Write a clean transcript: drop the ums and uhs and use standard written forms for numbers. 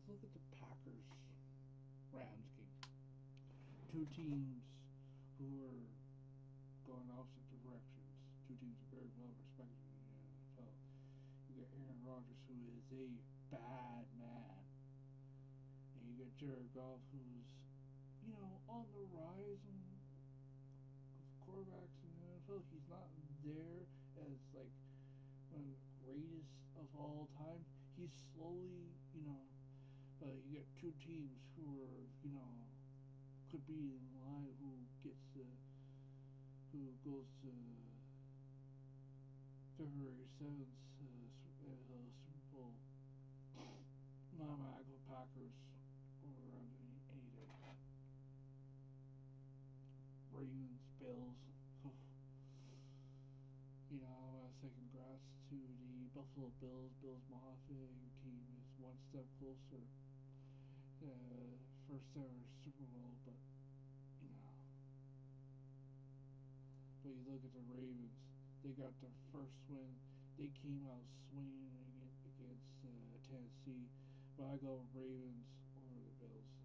look at the Packers Rams game. Two teams who are going opposite directions. Two teams are very well respected in the NFL. You got Aaron Rodgers, who is a bad man, and you got Jared Goff, who's on the rise of quarterbacks in the NFL. He's not there as like one of the greatest of all time. He's slowly, but you got two teams who are, could be in line who goes to February 7th Super Bowl. My go Packers or around any day. Ravens, Bills. I want to say congrats to the Buffalo Bills. Bills Mafia, your team is one step closer. First ever Super Bowl, you know, but you look at the Ravens. They got their first win. They came out swinging against Tennessee. But I go Ravens over the Bills.